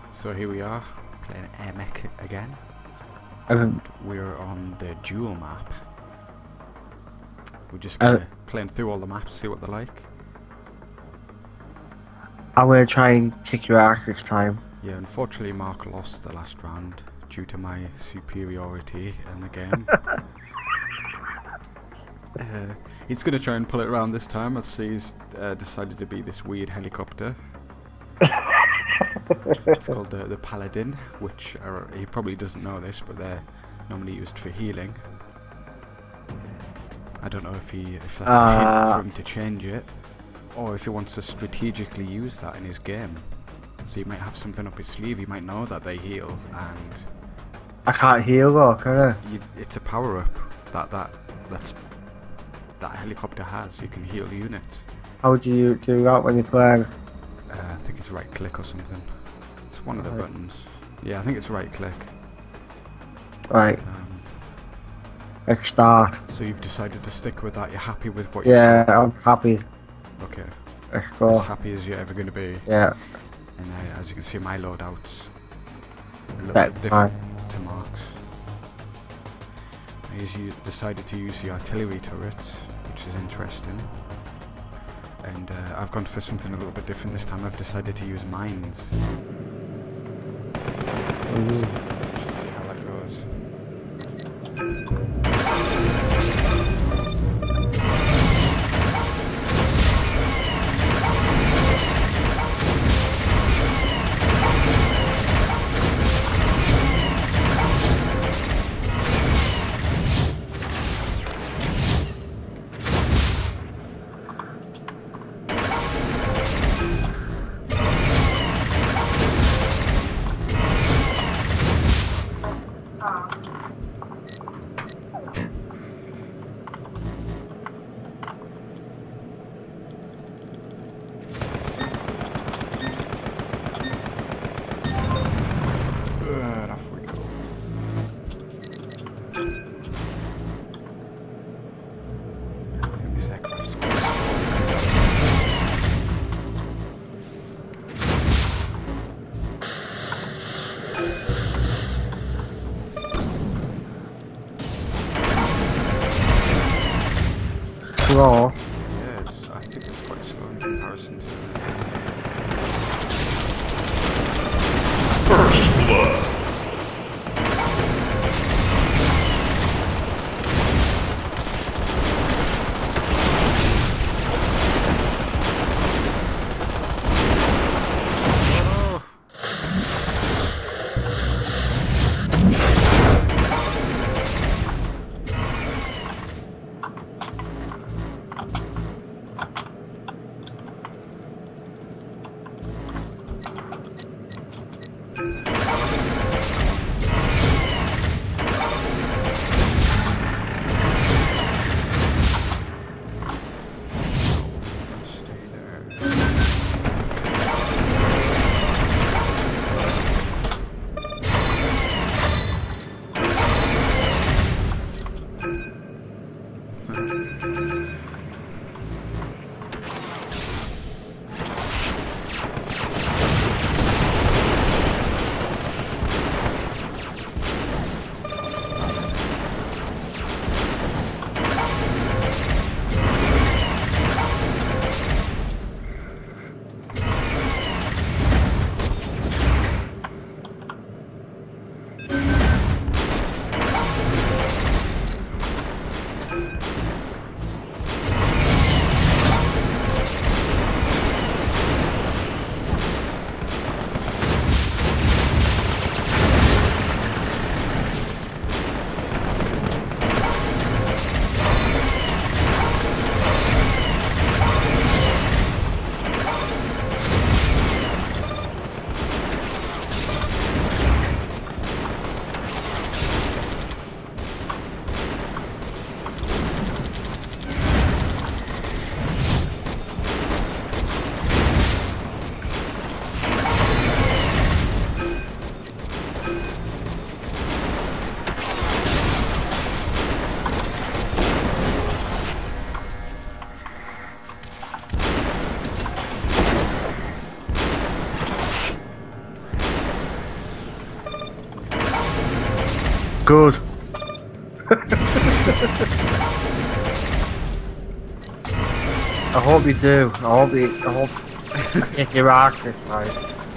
So here we are, playing Air Mech again. Um, We're on the dual map. We're just kind of playing through all the maps, see what they're like. I'm gonna try and kick your ass this time. Yeah, unfortunately Mark lost the last round due to my superiority in the game. He's going to try and pull it around this time. Let's see, he's decided to be this weird helicopter. It's called the Paladin, which he probably doesn't know this, but they're normally used for healing. I don't know if that's a hint for him to change it, or if he wants to strategically use that in his game. So he might have something up his sleeve. He might know that they heal, and I can't heal though, can I? it's a power up that helicopter has. You can heal units. How do you do that when you're playing? I think it's right click or something. It's one of the buttons. Yeah, I think it's right click. Right. Let's start. So you've decided to stick with that. You're happy with what Yeah, you've got? I'm happy. Okay. Let's go. As happy as you're ever going to be. Yeah. And as you can see, my loadout's a little That's bit different to Mark's. You decided to use the artillery turrets, which is interesting. And I've gone for something a little bit different this time. I've decided to use mines. Should see how that goes. Off we go. I think this aircraft's quite Slow. yeah, I think it's quite slow in comparison to First blood. good. I hope you do. I hope I kick your ass this time.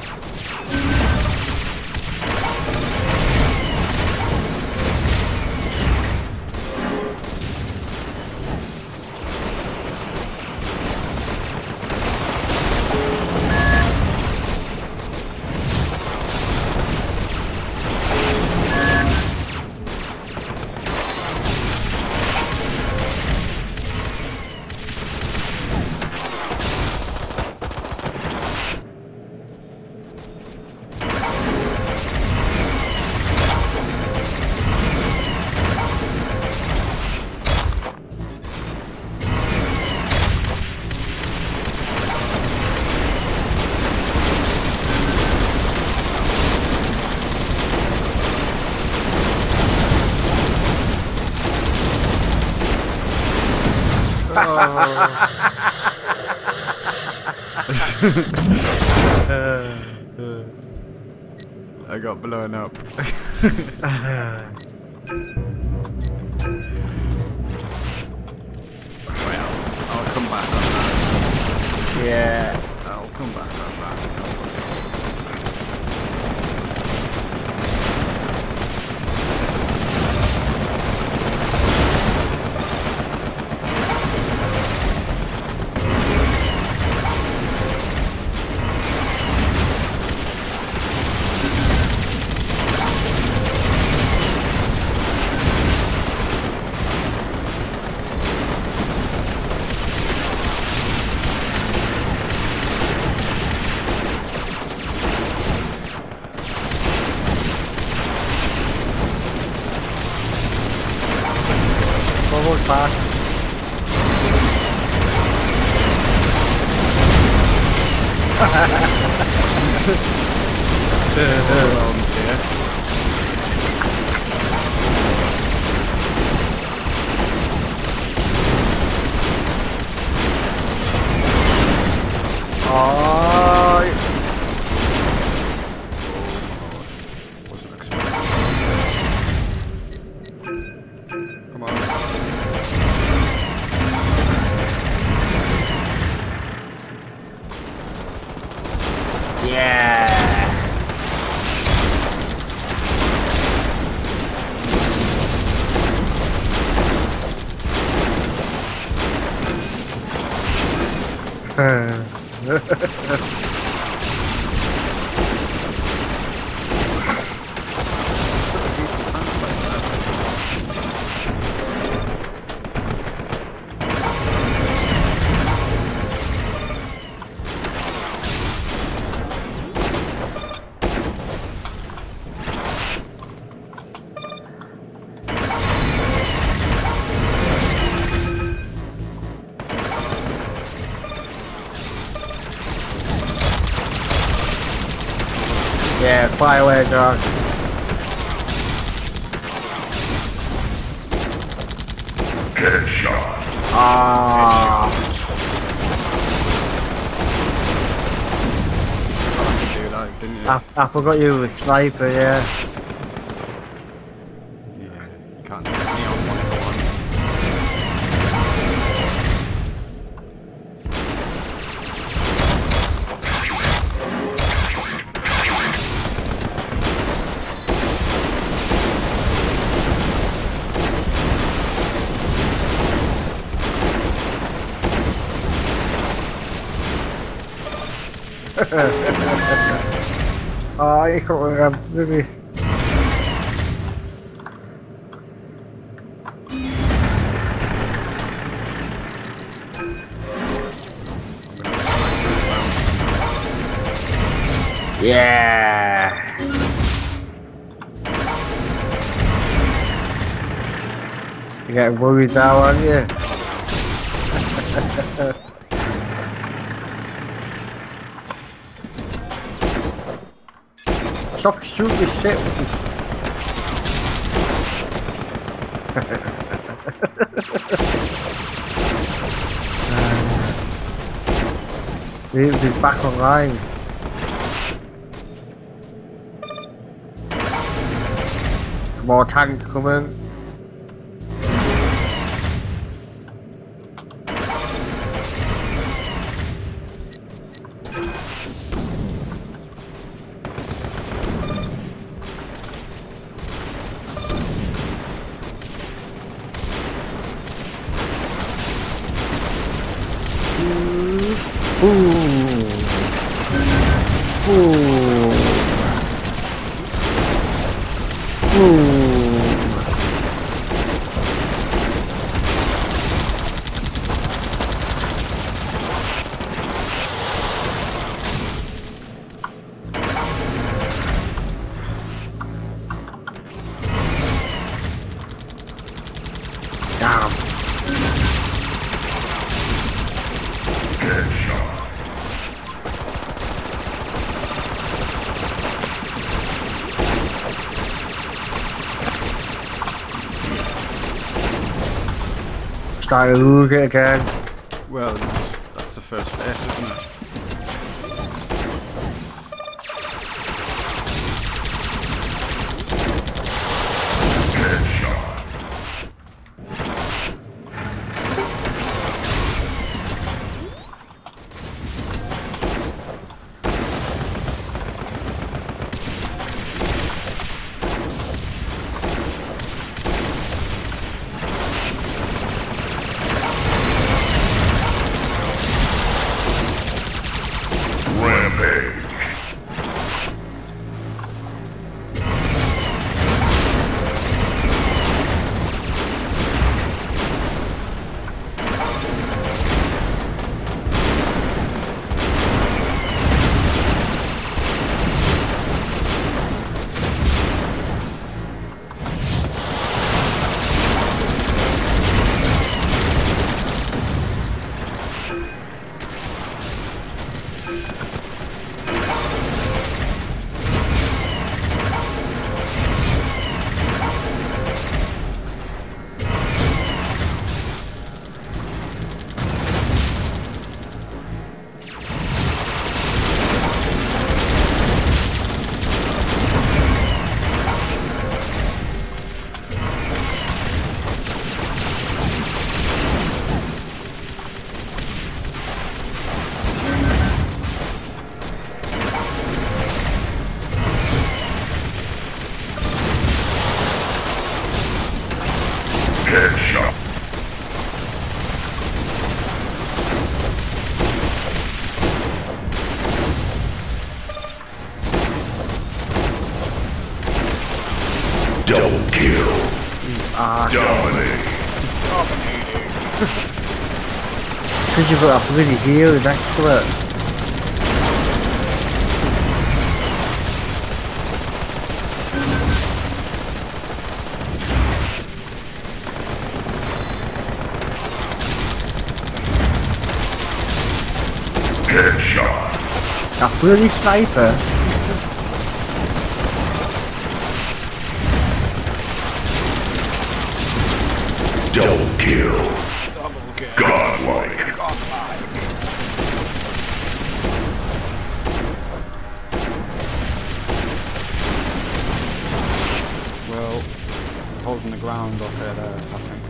I got blown up. Well, I'll come back on that. Yeah. I'll come back on that. Almost back. Oh, Wasn't expecting. Come on. yeah. Yeah, fly away, dog. Headshot. Ah. You do that, didn't you? I forgot you were a sniper, yeah. Yeah. You can't take me on one-to-one. Oh, you can't remember, maybe. Yeah. You getting worried now, aren't you? Stop shooting the shit with this. He's back online. More tanks coming. Damn. Starting to lose it again. Well, that's the first base, isn't it? Headshot. Double kill. Dominate. Because you've got a bloody heal next to it. Headshot. That bloody sniper. Double kill. Godlike. Well, holding the ground okay there, I think.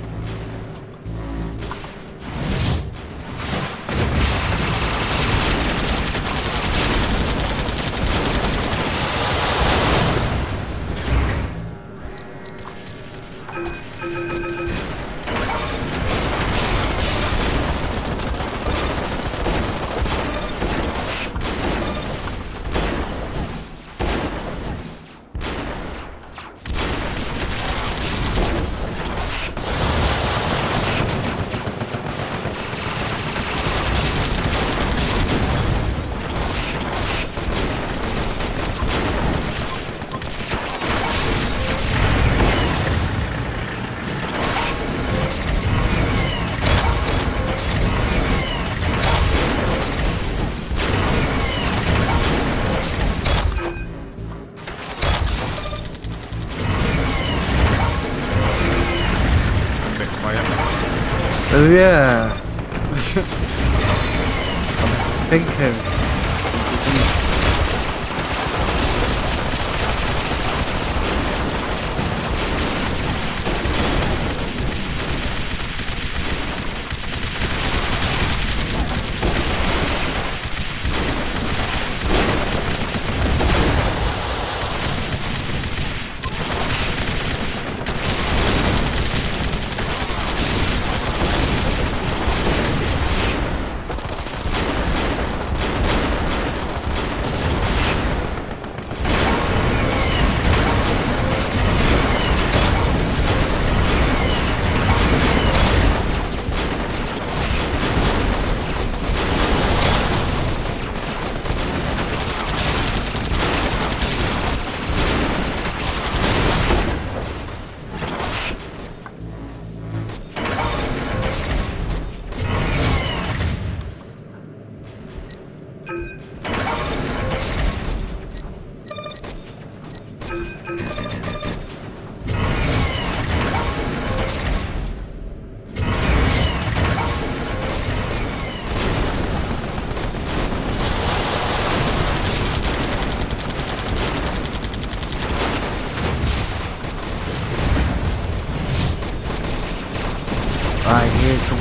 Oh yeah. I'm thinking.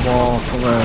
More, come on.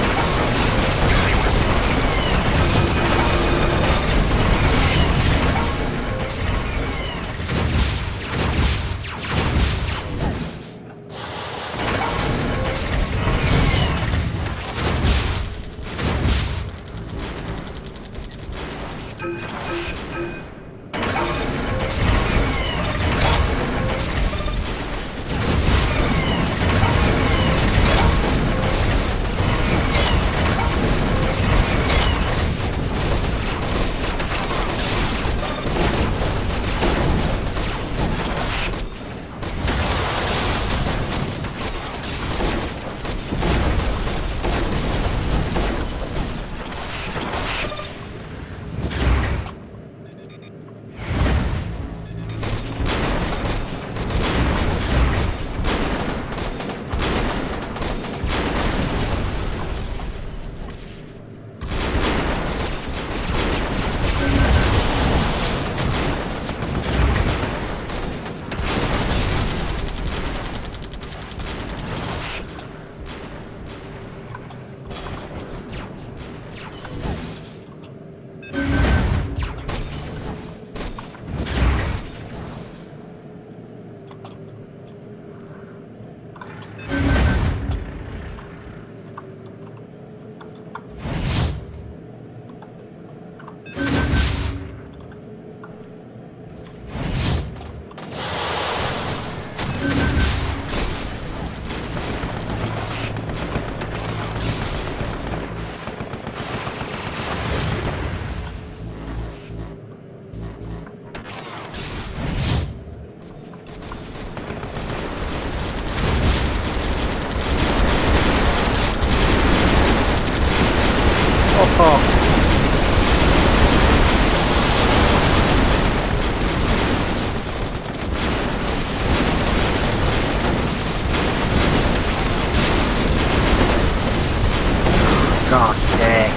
God's sake.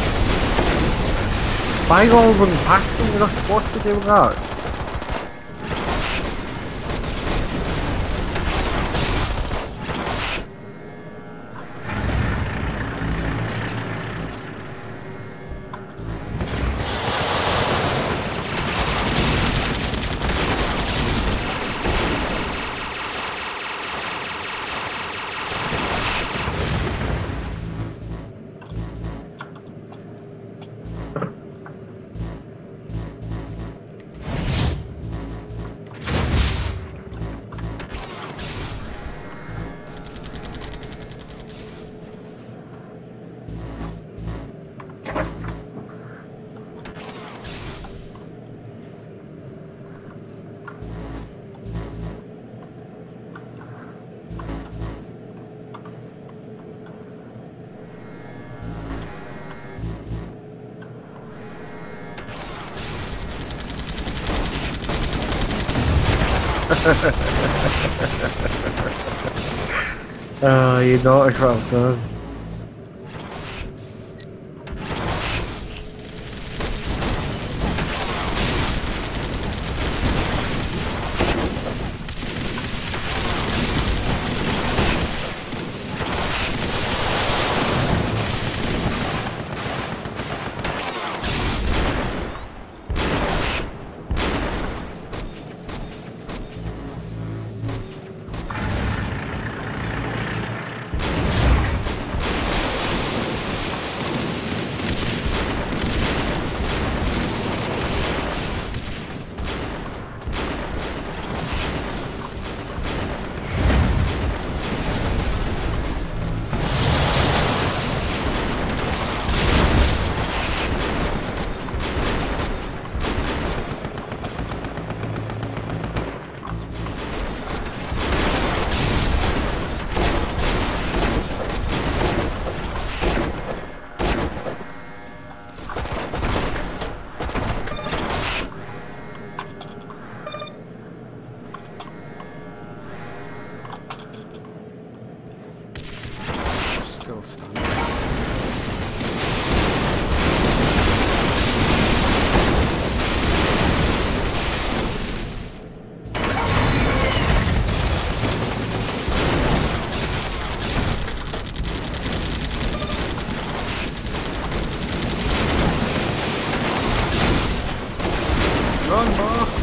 Why all run past them? You're not supposed to do that. Oh, you notice what I've done.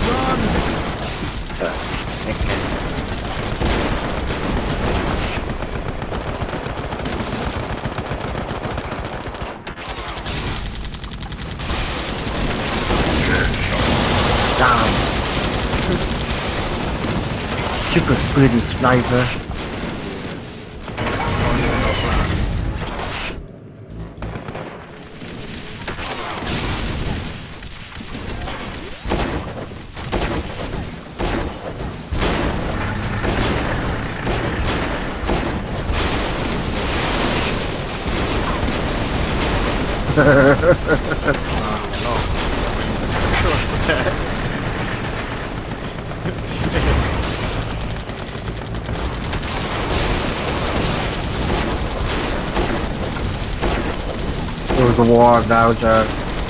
Damn. Stupid bloody sniper. It was a war now, Jack.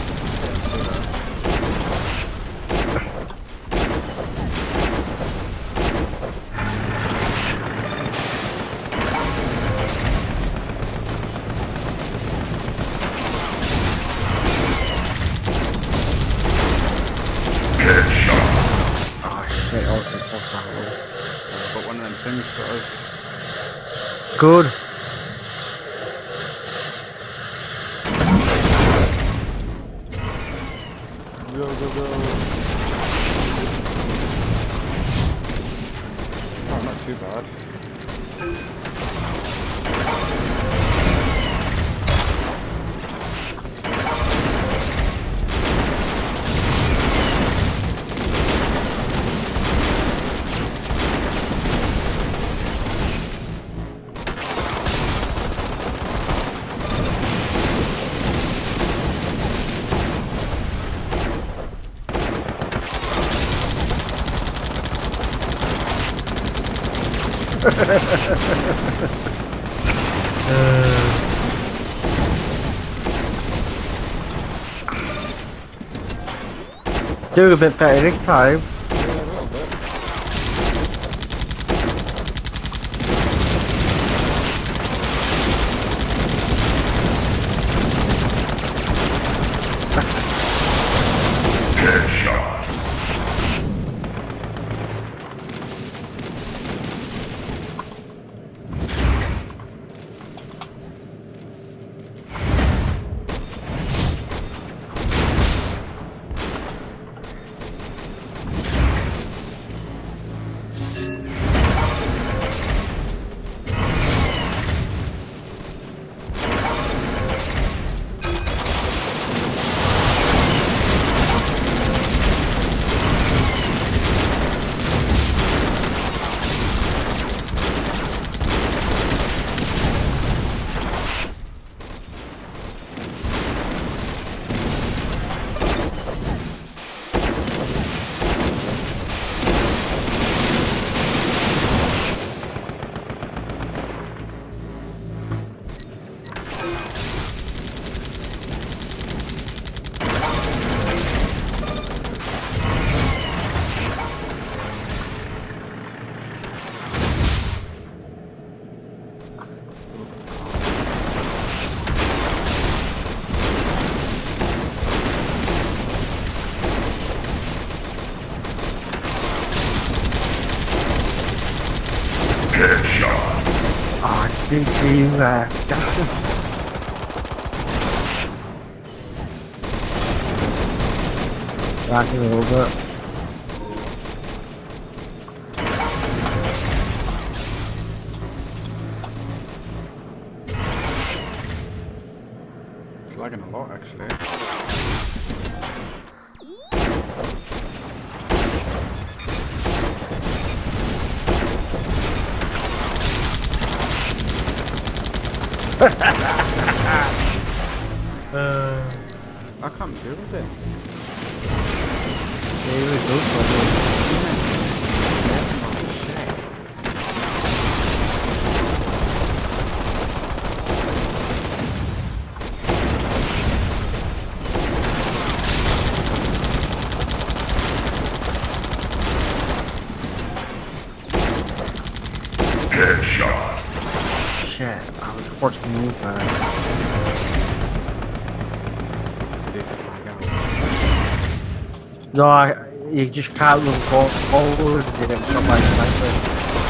Oh shit, also fuck that one. But one of them things got us. Good. Go, go, go. Oh, not too bad. Do a bit better next time. Yeah, a little bit. Headshot. Headshot. Oh, I didn't see you there. Back in a little bit. It's lagging a lot, actually. I can't do with it. There we go. Headshot. Shit, I was forcing you back. Did it lag out? No, You just can't run forward in it, not like sniper.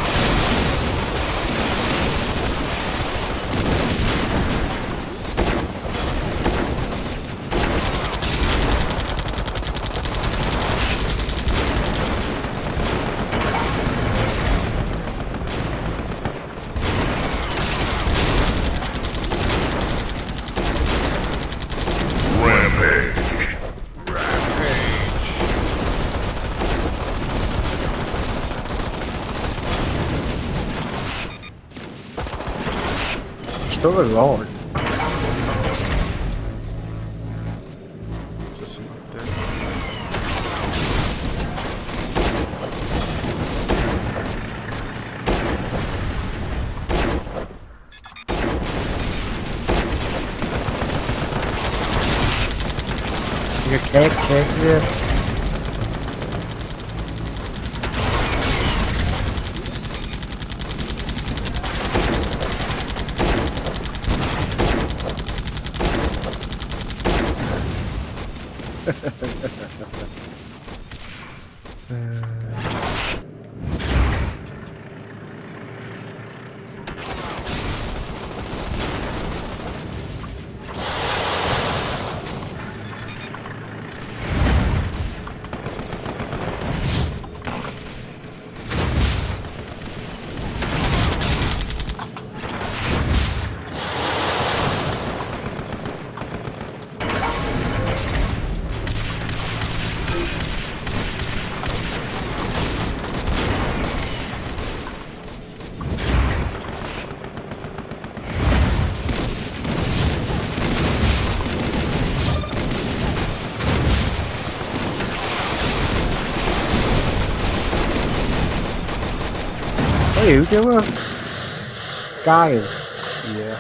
Still alone. Just some updates. Your cake chasing you. What are you doing? Dying. Yeah.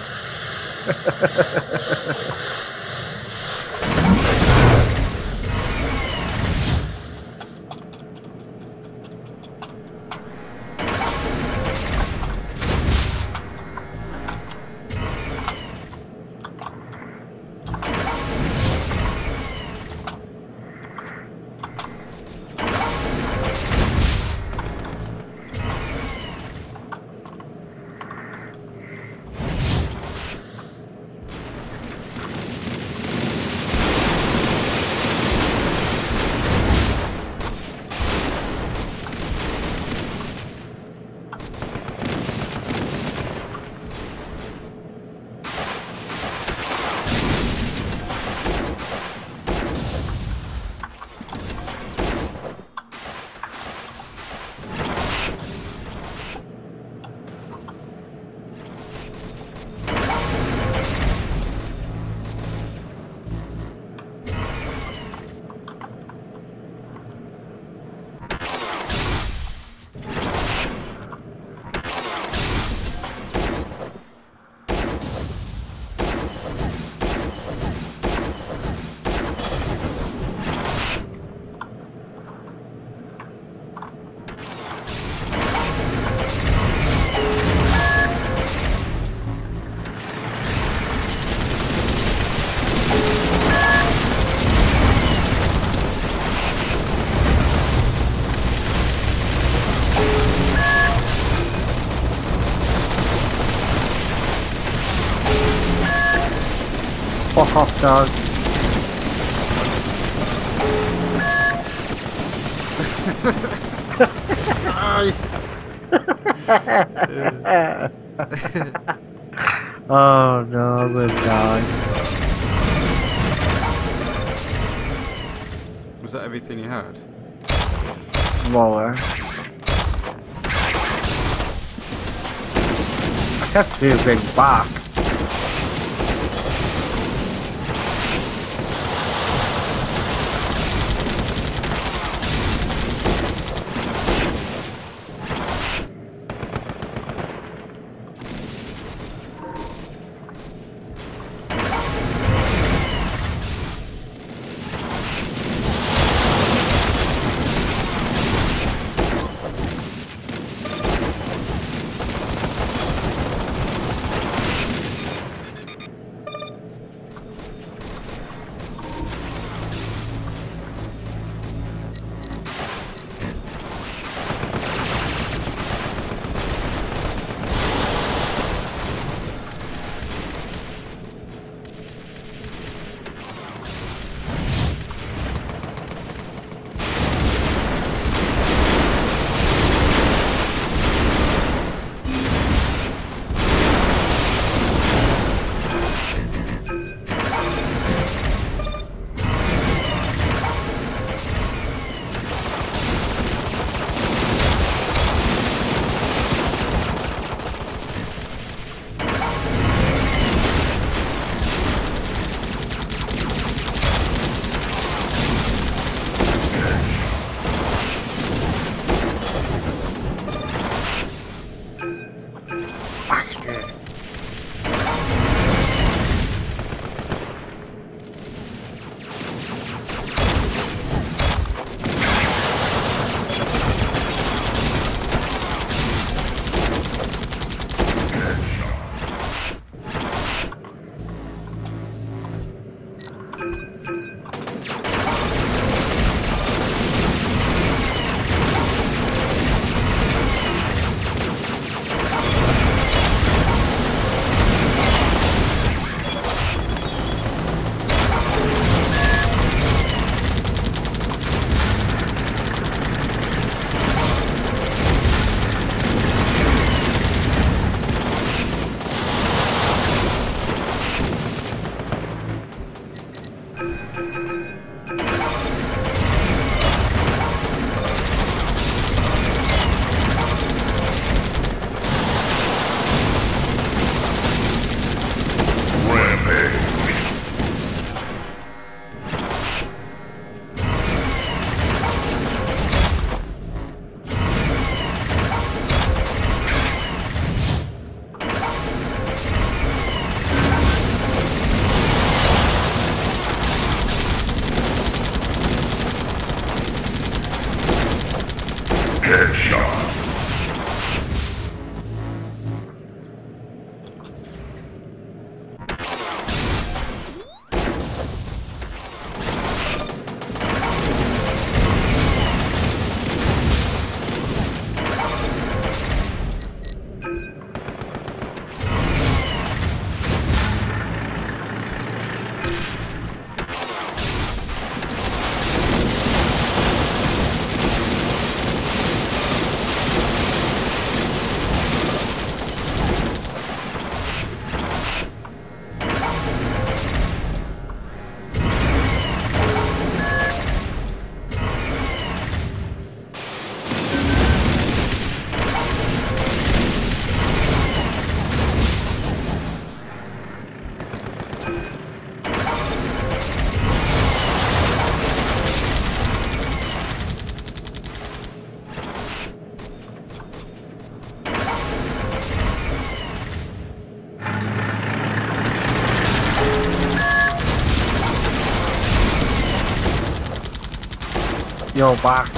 Fuck off, dog. Oh no, I'm gonna die. Was that everything you had? More. I kept moving back. Headshot. Yo, back.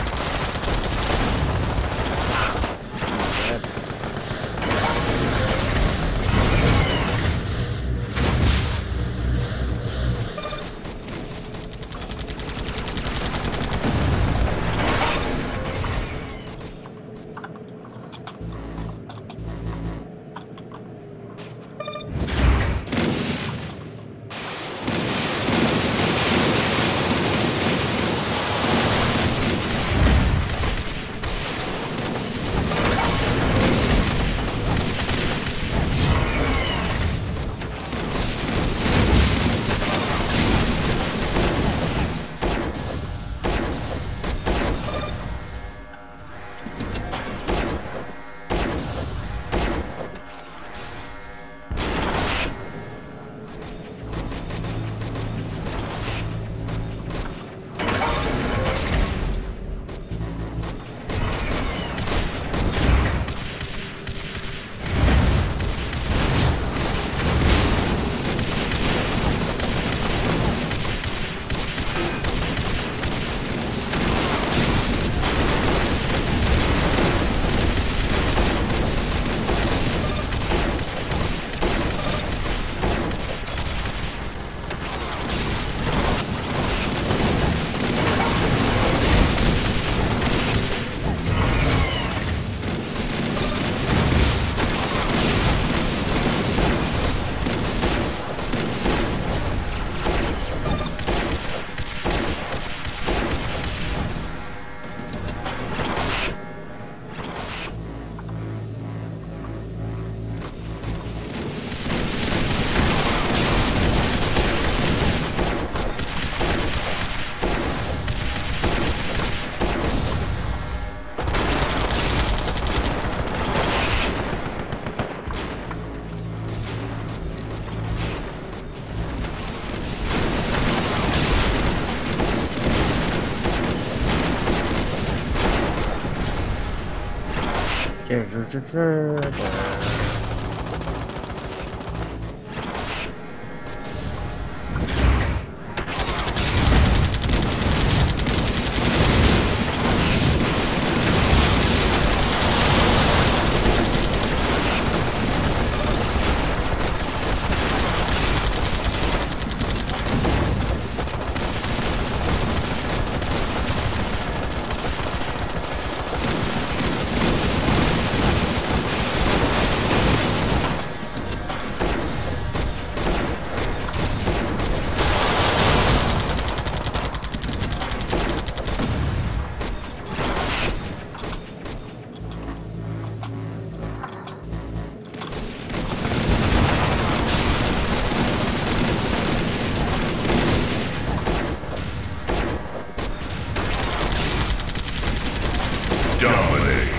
Dominate.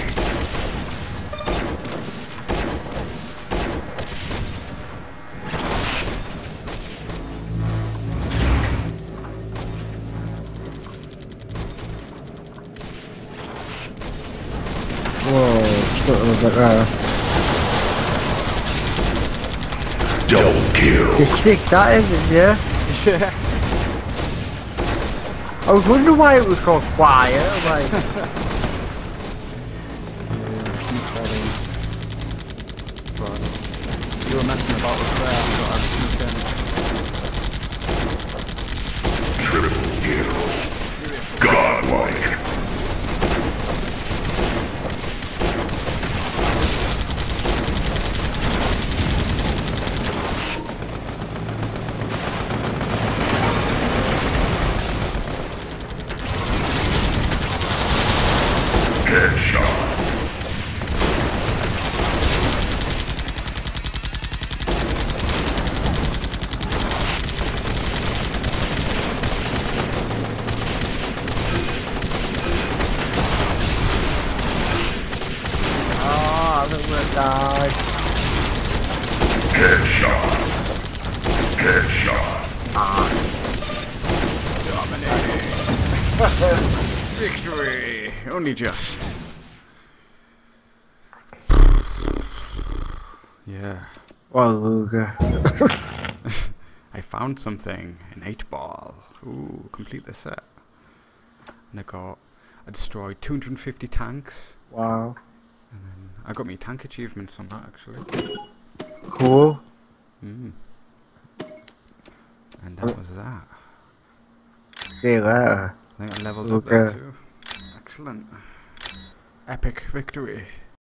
Whoa, Double kill. you stick that, isn't you? Yeah. I was wondering why it was so quiet. Like, were messing about with prayer, I thought I'd sneak in. Triple kill. Godlike. Headshot. Oh, I'm gonna die. Headshot. Headshot. Dominating. Victory! Only just. Yeah. What a loser. I found something. An 8-ball. Ooh, complete the set. And I destroyed 250 tanks. Wow. And then I got me tank achievements on that actually. Cool. And that was that. See you later. I think I leveled up there too. Excellent. Epic victory.